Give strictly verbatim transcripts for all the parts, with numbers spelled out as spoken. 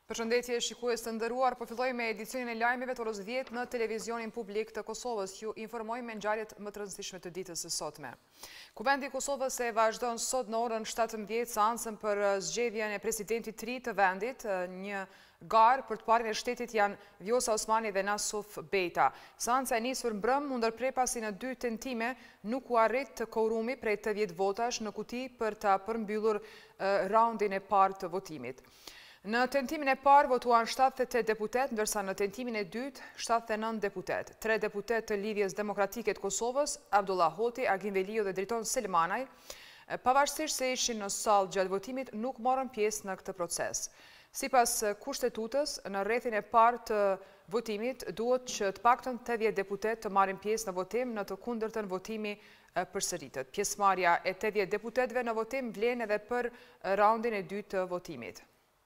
Përshëndetje shikues të nderuar, po filloj me edicionin e lajmeve të orës dhjetë në televizionin publik të Kosovës. Ju informoj me ngjarjet më të rëndësishme të ditës së sotme. Kuvendi i Kosovës e vazhdon sot në orën shtatëmbëdhjetë seancën për zgjedhjen e presidentit të ri të vendit. Një garë për të parën e shtetit janë Vjosa Osmani dhe Nasuf Bejta. Seanca e nisur mbrëm u ndërprer pasi në dy tentime nuk u arrit kvorumi prej tetëdhjetë votash në kuti për ta përmbyllur raundin e parë të votimit. Në tentimin e parë votuan shtatëdhjetë e tetë deputet, ndërsa në tentimin e dytë shtatëdhjetë e nëntë deputet. Tre deputet të Lidhjes Demokratike të Kosovës, Abdullah Hoti, Agim Velio dhe Driton Selmanaj, pavarësisht se ishin në sallë gjatë votimit, nuk morën pjesë në këtë proces. Sipas kushtetutës, në rrethin e parë të votimit, duhet që të paktën tetëdhjetë deputet të marrin pjesë në votim, në të kundërtën votimi përsëritet. Pjesëmarrja e tetëdhjetë deputetëve në votim vlen edhe për raundin e dytë të votimit.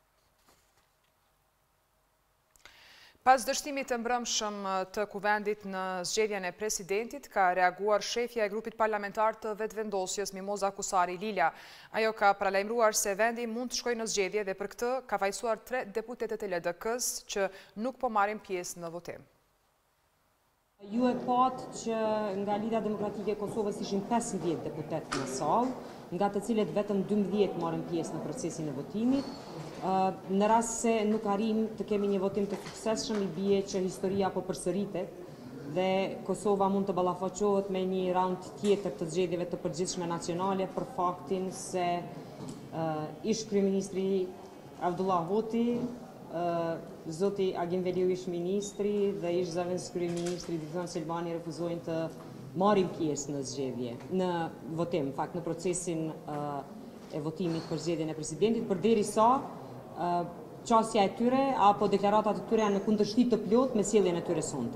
Pas dështimit të mbrëmshëm të kuvendit në zgjedhjen e presidentit, ka reaguar shefja e grupit parlamentar të vetëvendosjes Mimoza Kusari Lila. Ajo ka paralajmëruar se vendi mund të shkojë në zgjedhje dhe për këtë ka fajsuar tre deputetet e L D K-s që nuk po marrin pjesë në votim. Ju e patë që nga Lidhja Demokratike e Kosovës ishin pesëdhjetë deputet në sallë, nga të cilët vetëm dymbëdhjetë marrin pjesë në procesin e votimit. Në rast se nuk arrim të kemi një votim të suksesshëm, i bie që historia po përsëritet dhe Kosova mund të ballafaqohet me një raund tjetër të zgjedhjeve të përgjithshme nacionale për faktin se uh, ish kryeministri Abdullah Hoti, uh, zoti Agim Velio ish ministri dhe ish zëvendës kryeministri Driton Selmani refuzojnë të marrin pjesë në zgjedhje, në votim, në fakt në procesin uh, e votimit për zgjedhjen e presidentit, përderisa qasja e tyre apo deklaratat e tyre janë në kundërshtim të plot me sjelljen e tyre sonte.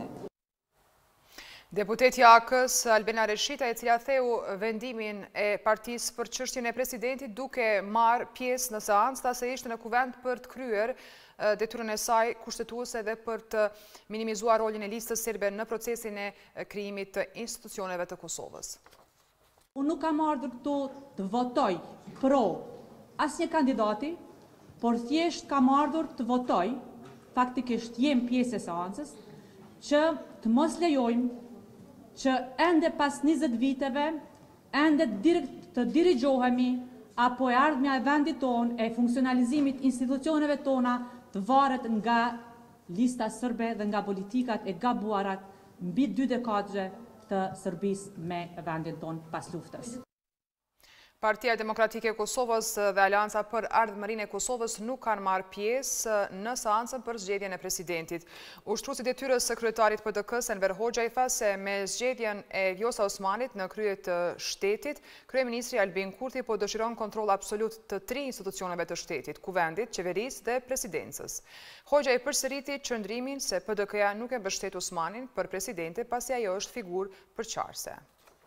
Deputeti A K-s Albena Reshita, e cila theu vendimin e partisë për çështjen e presidentit duke marrë pjesë në seancë, tase ishte në kuvend për të kryer detyrën e saj kushtetuese dhe për të minimizuar rolin e listës serbe në procesin e krijimit të institucioneve të Kosovës. Unë nuk kam ardhur këtu të votoj pro asnjë kandidati, por thjesht kam ardhur të votoj, faktikisht jem pjesë e seancës, që të mos lejojmë që ende pas njëzet viteve, ende të dirigjohemi apo e ardhmja e vendit tonë, e funksionalizimit institucioneve tona të varet nga lista sërbe dhe nga politikat e gabuarat mbi dy dekadëve të Serbisë me vendin tonë pas luftës. Partia Demokratike e Kosovës dhe Alianca për Ardhmërinë e Kosovës nuk kanë marrë pjesë në seancën për zgjedhjen e presidentit. Ushtruesi i detyrës së kryetarit P D K-s Enver Hoxha i tha se me zgjedhjen e Vjosa Osmanit në krye të shtetit, kryeministri Albin Kurti po dëshiron kontroll absolut të tri institucioneve të shtetit, kuvendit, qeverisë dhe presidencës. Hoxha i përsëriti qëndrimin se P D K-ja nuk e mbështet Osmanin për presidente pasi ajo është figurë përçarëse.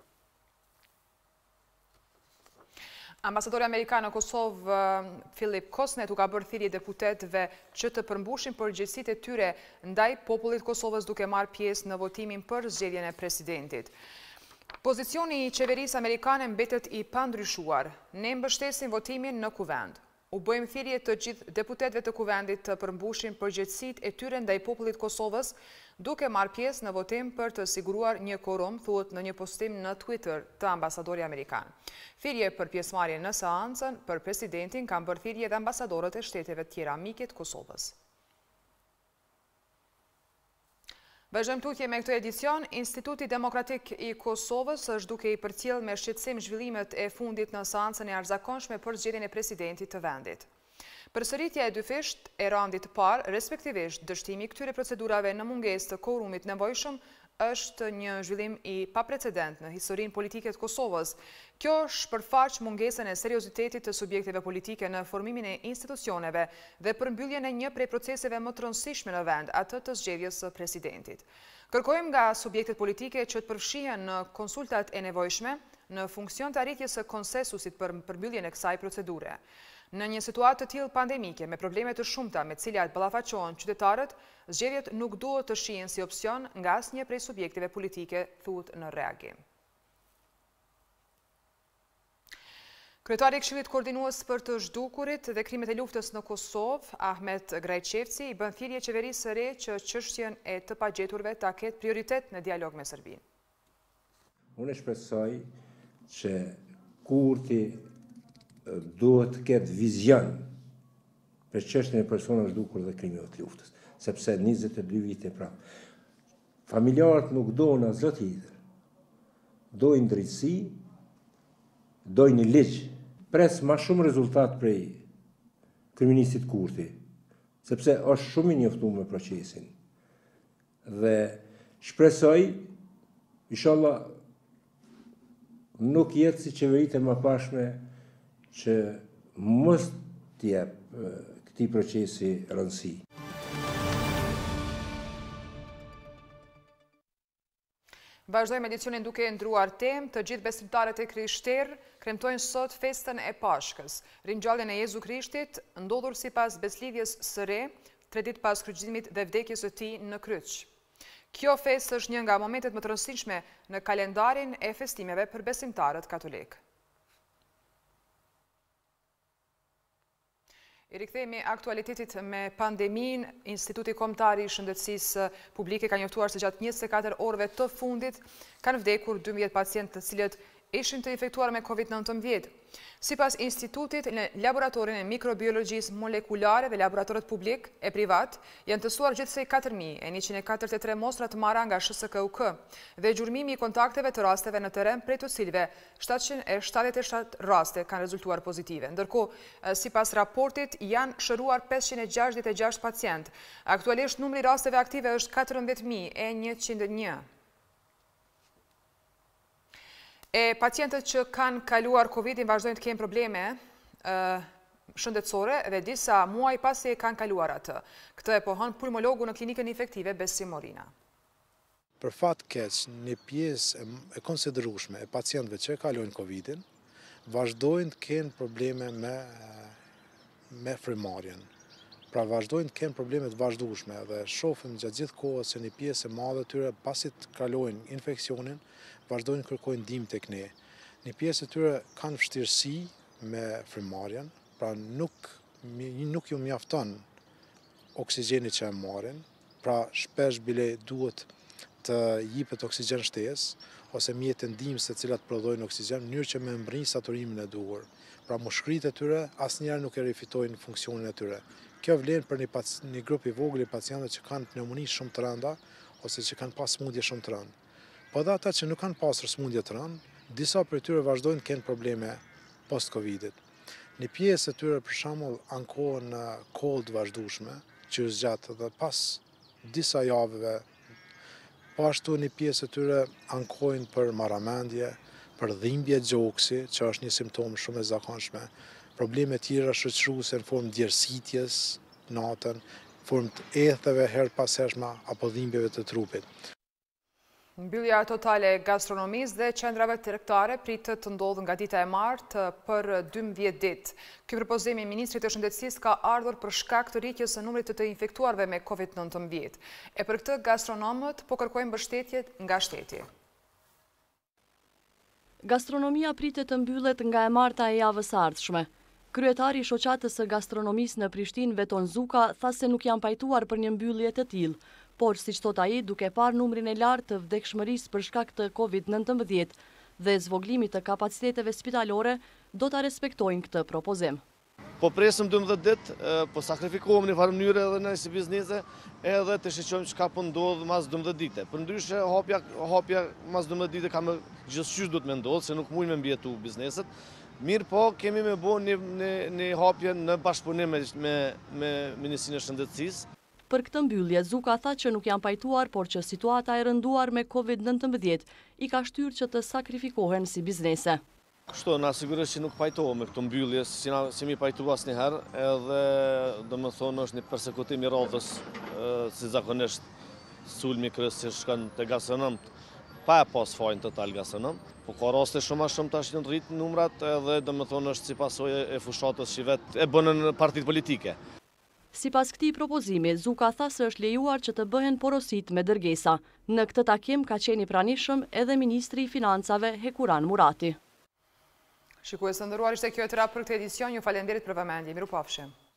Ambasadori Amerikan në Kosovë, Philip Kosnet, u ka bërë thirrje deputetëve që të përmbushin përgjegjësitë e tyre ndaj popullit Kosovës duke marrë pjesë në votimin për zgjedhjen e presidentit. Pozicioni i qeverisë amerikane mbetet i pandryshuar. Ne mbështesim votimin në kuvend. U bëjmë thirrje të gjithë deputetëve të kuvendit të përmbushin përgjegjësitë e tyre ndaj popullit Kosovës duke marrë pjesë në votim për të siguruar një kvorum, thuhet në një postim në Twitter të ambasadori amerikan. Thirrje për pjesëmarrje në seancën për presidentin kanë bërë thirrje edhe ambasadorët e shteteve tjera mike të Kosovës. Vazhdojmë tutje me këtë edicion. Instituti Demokratik i Kosovës është duke i përcjell me shqetësim zhvillimet e fundit në seancën e arzakonshme për zgjedhjen e presidentit të vendit. Përsëritja e dyfisht e raundit të parë, respektivisht dështimi i këtyre procedurave në mungesë të kvorumit nevojshëm, është një zhvillim i paprecedent në historinë politike të Kosovës. Kjo shpërfaq mungesën e seriozitetit të subjekteve politike në formimin e institucioneve dhe përmbylljen e një prej proceseve më të rëndësishme në vend, atë të zgjedhjes së presidentit. Kërkojmë nga subjektet politike që të përfshihen në konsultat e nevojshme në funksion të arritjes së konsensusit për përmbylljen e kësaj procedure. Në një situatë të tillë pandemike, me probleme të shumta me të cilat ballafaqohen qytetarët, zgjedhjet nuk duhet të shihen si opsion nga asnjë prej subjekteve politike, thuhet në reagim. Kryetari i Këshillit Koordinues për të zhdukurit dhe krimet e luftës në Kosovë, Ahmet Grajçevci, i bën thirrje qeverisë së re që çështjen e të pagjeturve ta ketë prioritet në dialog me Serbinë. Unë shpresoj që Kurti duhet të ketë vizion për çështjen e personave zhdukur dhe krimeve të luftës, sepse njëzet e dy vite prapë. Familjarët nuk dojnë asgjë tjetër. Dojnë drejtësi, dojnë një ligj. Pres ma shumë rezultat prej kryeministit Kurti, sepse është shumë i njoftuar me procesin. Dhe shpresoj, inshallah, nuk jetë si qeveritë e mëparshme që mos t'jep këtij procesi rëndësi. Vazhdojmë edicionin duke ndruar temë, të gjithë besimtarët e Krishterë kremtojnë sot festën e Pashkës, ringjalljen e Jezu Krishtit, ndodhur sipas beslidhjes së re, tre ditë pas kryqëzimit dhe vdekjes së tij në kryq. Kjo festë është një nga momentet më të rëndësishme në kalendarin e festimeve për besimtarët katolik. I rikthehemi aktualitetit me pandemin. Instituti Kombëtar i Shëndetësisë Publike ka njoftuar se gjatë njëzet e katër orëve të fundit kanë vdekur dymbëdhjetë pacientë të cilët ishin të infektuar me COVID nëntëmbëdhjetë. Sipas institutit, në laboratorin e mikrobiologjisë molekulare dhe laboratorët publik e privat, janë testuar gjithsej katër mijë e njëqind e katërdhjetë e tre mostra të marra nga S S K U K dhe gjurmimi i kontakteve të rasteve në terren, prej të cilëve shtatëqind e shtatëdhjetë e shtatë raste kanë rezultuar pozitive. Ndërkohë, sipas raportit, janë shëruar pesëqind e gjashtëdhjetë e gjashtë pacient. Aktualisht numri i rasteve aktive është katërmbëdhjetë mijë e njëqind e një. E pacientët që kanë kaluar Covidin vazhdojnë të kenë probleme shëndetësore dhe disa muaj pasi e kanë kaluar atë. Këtë e pohon pulmologu në klinikën infektive Besim Morina. Për fat keq, një pjesë e konsiderueshme e pacientëve që kalojnë Covidin vazhdojnë të kenë probleme me me frymarrjen. Pra vazhdojnë të kenë probleme të vazhdueshme dhe shohim gjatë gjithë kohës se një pjesë e madhe e tyre pasi të kalojnë infeksionin vazhdojnë kërkojnë ndihmë tek ne. Një pjesë e tyre kanë vështirësi me frymarrjen, pra nuk nuk ju mjafton oksigjeni që e marrin, pra shpesh bile duhet të jipet oksigjen shtesë ose mjete ndihmëse të cilat prodhojnë oksigjen në mënyrë që me mbërri saturimin e duhur. Pra mushkëritë e tyre asnjëherë nuk e rifitojnë funksionin e tyre. Kjo vlen për një, një grup i vogël i pacientëve që kanë pneumoni shumë të rënda ose që kanë pas smundje shumë të rënda. Po dhe ata që nuk kanë pasur smundje të rënda, disa për tyre vazhdojnë të kenë probleme post-Covidit. Një pjesë e tyre për shembull ankohen në kollë të vazhdueshme, që u zgjat dhe pas disa javëve. Po ashtu një pjesë e tyre ankohen për marramendje, për dhimbje gjoksi, që është një simptom shumë e zakonshme, probleme tjera shoqëruese në formë djersitjes natën, formë të etheve her pas hershme apo dhimbjeve të trupit. Mbyllja totale e gastronomisë dhe qendrave tregtare pritet të ndodhë nga dita e martë për dymbëdhjetë ditë. Ky propozim i Ministrit të Shëndetësisë ka ardhur për shkak të rritjes së numrit të të infektuarve me COVID nëntëmbëdhjetë. E për këtë gastronomët po kërkojnë mbështetje nga shteti. Gastronomia pritet të mbyllet nga e marta e javës së ardhshme. Kryetari i shoqatës së gastronomisë në Prishtinë, Veton Zuka, tha se nuk janë pajtuar për një mbyllje të tillë, por siç thot ai, duke parë numrin e lartë të vdekshmërisë për shkak të COVID nëntëmbëdhjetë dhe zvoglimit të kapaciteteve spitalore, do ta respektojnë këtë propozim. Po presim dymbëdhjetë ditë, po sakrifikohem në farë mënyrë edhe në si biznese, edhe të shiqojmë çka po ndodh mas dymbëdhjetë ditë. Përndryshe hapja hapja mas dymbëdhjetë ditë ka më gjithçysh duhet më ndodh, se nuk mundem me mbijetu bizneset. Mirë po, kemi me bo një, një, një hapje në bashkëpunim me, me, me Ministrinë e Shëndetësisë. Për këtë mbyllje, Zuka tha që nuk janë pajtuar, por që situata e rënduar me COVID nëntëmbëdhjetë i ka shtyrë që të sakrifikohen si biznese. Kështu, na sigurisht që nuk pajtohem me këtë mbyllje, si, na, si mi pajtu asnjëherë, edhe do më thonë është një përsekutim i radhës, si zakonisht sulmi kryesisht shkon te gastronomët, pa e pas fajin total gastronom. Po ka raste shumë a shumë tash në rrit numrat, edhe do më thonë është si pasojë e fushatës që vetë e bënën partitë politike. Sipas këtij propozimi, Zuka tha se është lejuar që të bëhen porosit me dërgesa. Në këtë takim ka qenë i pranishëm edhe Ministri i Financave Hekuran Murati. Shikues të ndëruar, ishte kjo e tëra për këtë edicion, ju falenderit për vëmendje. Miru pafshim.